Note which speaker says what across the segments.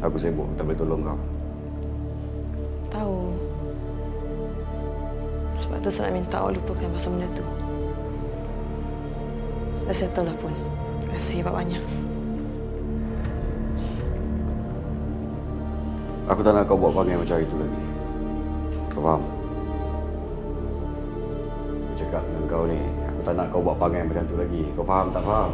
Speaker 1: Aku sibuk, tak boleh tolong kau.
Speaker 2: Tahu. Sebab tu saya nak minta awak lupakan pasal benda tu. Dah settle lah pun. Terima kasih banyak.
Speaker 1: Aku tak nak kau buat perangai macam itu lagi. Kau faham? Aku cakap dengan kau ni, aku tak nak kau buat perangai macam tu lagi. Kau faham tak faham?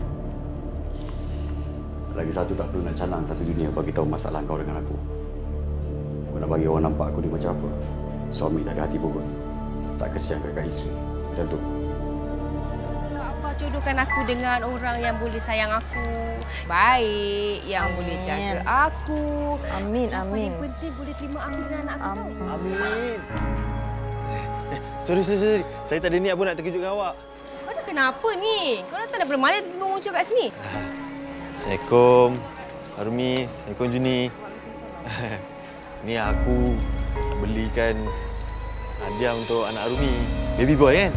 Speaker 1: Lagi satu, tak perlu nak canang satu dunia bagi tahu masalah kau dengan aku. Aku nak bagi orang nampak aku ni macam apa. Suami tak ada hati pun. Tak kesian kat isteri. Macam tu.
Speaker 3: Apa jodohkan aku dengan orang yang boleh sayang aku, baik, yang boleh jaga aku.
Speaker 2: Amin, amin.
Speaker 3: Paling penting boleh terima aku dengan anak aku.
Speaker 4: Amin. Sorry. Saya tak ada niat pun nak terkejutkan awak.
Speaker 3: Kau dah kenapa ni? Kau datang daripada mana tiba-tiba muncul kat sini?
Speaker 4: Assalamualaikum, Arumi. Assalamualaikum, Juni. Ni aku belikan hadiah untuk anak Arumi. Baby boy kan?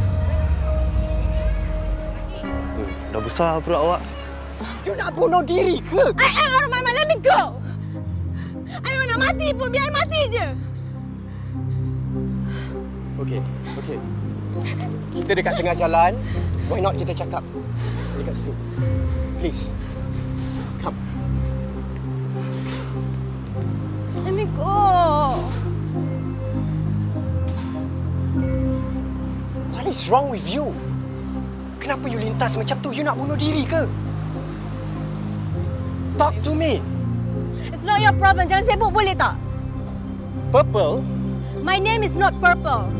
Speaker 4: Dah besar perut awak.
Speaker 5: You nak bunuh diri ke?
Speaker 3: I am Arumi, let me go! I memang nak mati pun, biar I mati je!
Speaker 5: Okey. Kita dekat tengah jalan. Why not kita cakap dekat situ? Please. Come.
Speaker 3: Let me go!
Speaker 5: What is wrong with you? Kenapa you lintas macam tu? You nak bunuh diri ke? Talk to me.
Speaker 3: It's not your problem. Jangan sibuk boleh tak?
Speaker 5: Purple?
Speaker 3: My name is not Purple.